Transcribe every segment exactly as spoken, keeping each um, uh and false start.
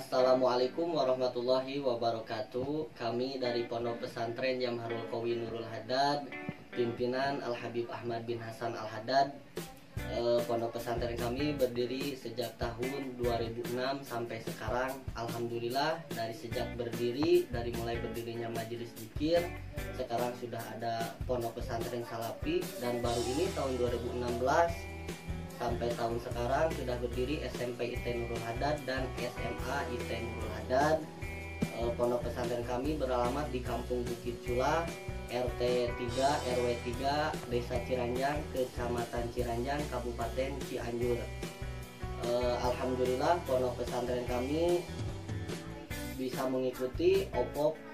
Assalamualaikum warahmatullahi wabarakatuh. Kami dari Pondok Pesantren Jamharul Qawi Nurul Haddad, pimpinan Al Habib Ahmad bin Hasan Al Haddad. E, Pondok pesantren kami berdiri sejak tahun dua ribu enam sampai sekarang. Alhamdulillah, dari sejak berdiri, dari mulai berdirinya majelis zikir, sekarang sudah ada Pondok Pesantren Salafi, dan baru ini tahun dua ribu enam belas sampai tahun sekarang sudah berdiri S M P I T Nurul Haddad dan S M A I T Nurul Haddad. E, Pondok pesantren kami beralamat di Kampung Bukit Cula, R T tiga R W tiga, Desa Ciranjang, Kecamatan Ciranjang, Kabupaten Cianjur. E, Alhamdulillah, pondok pesantren kami bisa mengikuti O P O P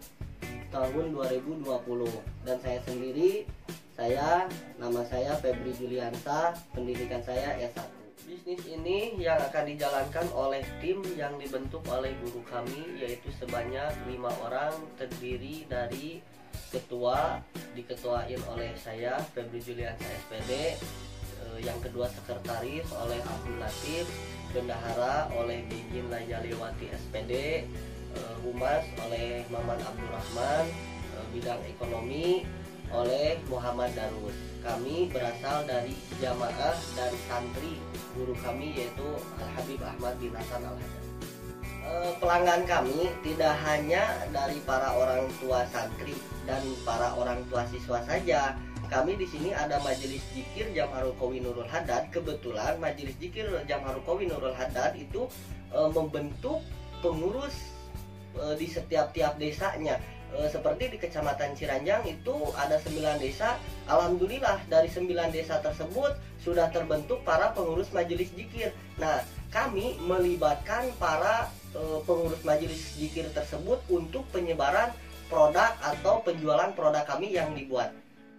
tahun dua ribu dua puluh, dan saya sendiri, saya nama saya Febri Juliansa, pendidikan saya S satu. Bisnis ini yang akan dijalankan oleh tim yang dibentuk oleh guru kami, yaitu sebanyak lima orang, terdiri dari ketua, diketuain oleh saya Febri Juliansa S P D, yang kedua sekretaris oleh Abdul Latif, bendahara oleh Bijin Lajalewati S P D, humas oleh Maman Abdurrahman, bidang ekonomi oleh Muhammad Darus. Kami berasal dari jamaah dan santri guru kami, yaitu Al Habib Ahmad bin Hasan Al Haddad. E, pelanggan kami tidak hanya dari para orang tua santri dan para orang tua siswa saja. Kami di sini ada majelis zikir Jamharul Qawi Nurul Haddad. Kebetulan majelis zikir Jamharul Qawi Nurul Haddad itu e, membentuk pengurus e, di setiap tiap desanya. E, seperti di Kecamatan Ciranjang itu ada sembilan desa. Alhamdulillah, dari sembilan desa tersebut sudah terbentuk para pengurus majelis zikir. Nah, kami melibatkan para e, pengurus majelis zikir tersebut untuk penyebaran produk atau penjualan produk kami yang dibuat.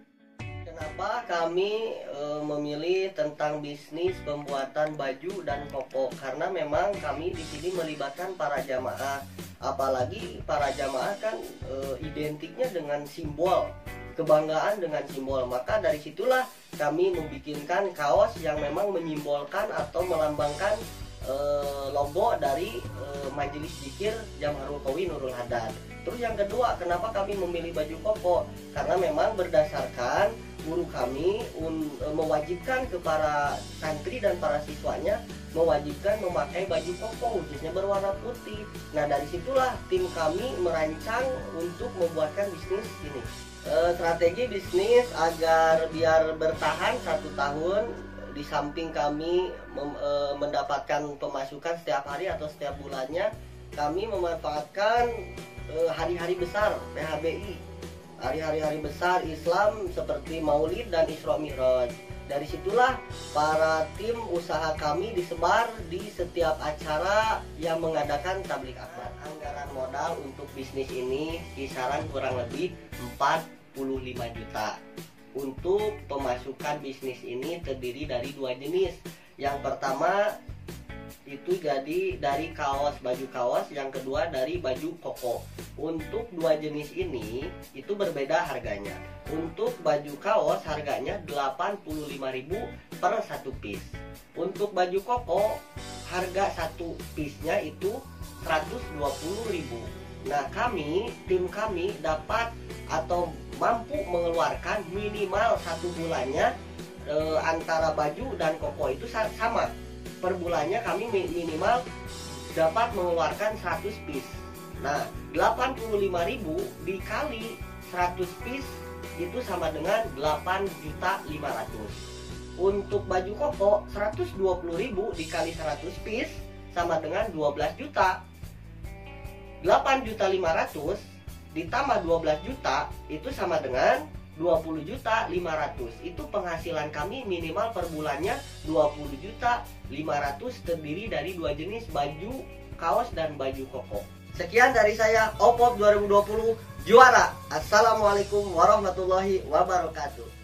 Kenapa kami e, memilih tentang bisnis pembuatan baju dan koko? Karena memang kami di sini melibatkan para jamaah. Apalagi para jamaah kan e, identiknya dengan simbol, kebanggaan dengan simbol. Maka dari situlah kami membikinkan kaos yang memang menyimbolkan atau melambangkan e, logo dari e, majelis zikir Jamharul Qawi Nurul Haddad. Terus yang kedua, kenapa kami memilih baju koko? Karena memang berdasarkan guru kami un, e, mewajibkan kepada santri dan para siswanya mewajibkan memakai baju koko, khususnya berwarna putih. Nah, dari situlah tim kami merancang untuk membuatkan bisnis ini. E, strategi bisnis agar biar bertahan satu tahun, di samping kami mem, e, mendapatkan pemasukan setiap hari atau setiap bulannya, kami memanfaatkan hari-hari e, besar P H B I, hari-hari besar Islam seperti Maulid dan Isra Mi'raj. Dari situlah para tim usaha kami disebar di setiap acara yang mengadakan tablik akbar. Anggaran modal untuk bisnis ini kisaran kurang lebih empat puluh lima juta. Untuk pemasukan bisnis ini terdiri dari dua jenis. Yang pertama itu jadi dari kaos, baju kaos, yang kedua dari baju koko. Untuk dua jenis ini itu berbeda harganya. Untuk baju kaos harganya delapan puluh lima ribu per satu piece. Untuk baju koko harga satu piece-nya itu seratus dua puluh ribu. Nah, kami, tim kami dapat atau mampu mengeluarkan minimal satu bulannya e, antara baju dan koko itu sama. Per bulannya kami minimal dapat mengeluarkan seratus piece. Nah, delapan puluh lima ribu dikali seratus piece itu sama dengan delapan juta lima ratus. Untuk baju koko seratus dua puluh ribu dikali seratus piece sama dengan dua belas juta. delapan juta lima ratus ditambah dua belas juta itu sama dengan dua puluh juta lima ratus. Itu penghasilan kami minimal per bulannya dua puluh juta lima ratus, terdiri dari dua jenis baju kaos dan baju koko. Sekian dari saya, O P O P dua ribu dua puluh juara. Assalamualaikum warahmatullahi wabarakatuh.